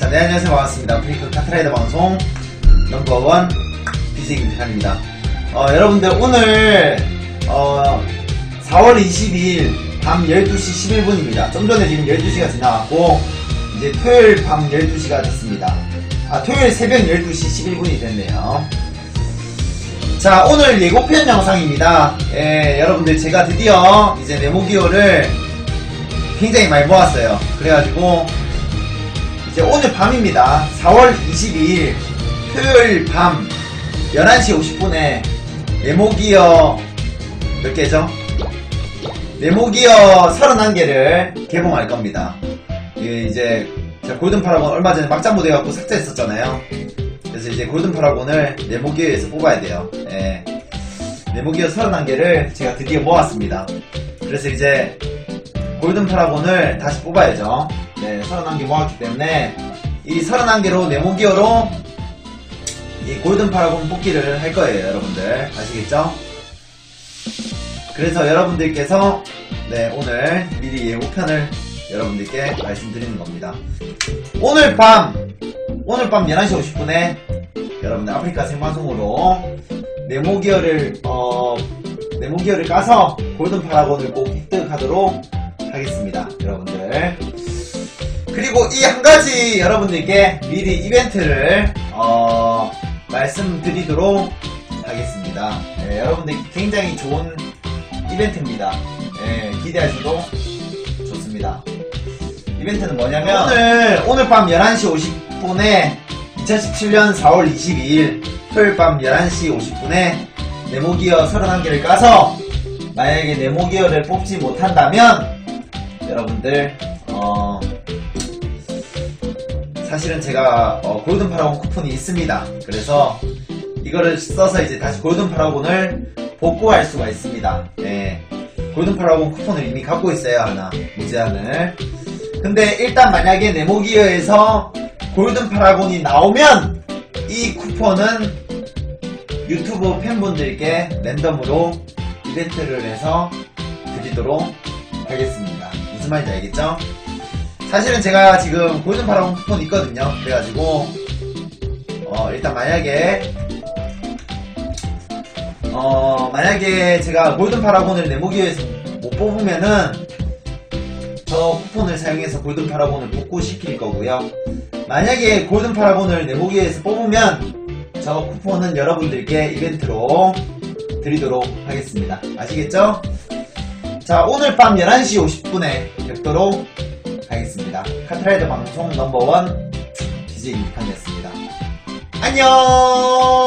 자, 네, 안녕하세요. 반갑습니다. 아프리카 카트라이더 방송 넘버원 BJ 김태환입니다. 여러분들, 오늘, 4월 22일 밤 12시 11분입니다. 좀 전에 지금 12시가 지나갔고, 이제 토요일 밤 12시가 됐습니다. 토요일 새벽 12시 11분이 됐네요. 자, 오늘 예고편 영상입니다. 여러분들, 제가 드디어 이제 네모기어를 굉장히 많이 모았어요. 그래가지고, 이제 오늘 밤입니다. 4월 22일 토요일 밤 11시 50분에 네모기어 몇 개죠? 네모기어 31개를 개봉할 겁니다. 이제 제가 골든 파라곤 얼마 전에 막장 못 해갖고 삭제했었잖아요. 그래서 이제 골든 파라곤을 네모기어에서 뽑아야 돼요. 네모기어 31개를 제가 드디어 모았습니다. 그래서 이제 골든 파라곤을 다시 뽑아야죠. 네, 31개 모았기 때문에 이 31개로 네모기어로 이 골든 파라곤 뽑기를 할 거예요, 여러분들. 아시겠죠? 그래서 여러분들께서 네, 오늘 미리 예고편을 여러분들께 말씀드리는 겁니다. 오늘 밤 11시 50분에 여러분들 아프리카 생방송으로 네모기어를 까서 골든 파라곤을 꼭 획득하도록 하겠습니다, 여러분들. 그리고 이 한 가지 여러분들께 미리 이벤트를 말씀드리도록 하겠습니다. 여러분들 굉장히 좋은 이벤트입니다. 기대하셔도 좋습니다. 이벤트는 뭐냐면 오늘 밤 11시 50분에 2017년 4월 22일 토요일 밤 11시 50분에 네모기어 31개를 까서 만약에 네모기어를 뽑지 못한다면 여러분들 사실은 제가 골든 파라곤 쿠폰이 있습니다. 그래서 이거를 써서 이제 다시 골든 파라곤을 복구할 수가 있습니다. 골든 파라곤 쿠폰을 이미 갖고 있어요, 하나 무제한을. 근데 일단 만약에 네모기어에서 골든 파라곤이 나오면 이 쿠폰은 유튜브 팬분들께 랜덤으로 이벤트를 해서 드리도록 하겠습니다. 무슨 말인지 알겠죠? 사실은 제가 지금 골든 파라곤 쿠폰 있거든요. 그래가지고 일단 만약에 제가 골든 파라곤을 네모기어에서 못 뽑으면은 저 쿠폰을 사용해서 골든 파라곤을 복구시킬 거고요. 만약에 골든 파라곤을 네모기어에서 뽑으면 저 쿠폰은 여러분들께 이벤트로 드리도록 하겠습니다. 아시겠죠? 자, 오늘 밤 11시 50분에 뵙도록 하겠습니다. 카트라이더 방송 넘버원 BJ 김태환이었습니다. 안녕!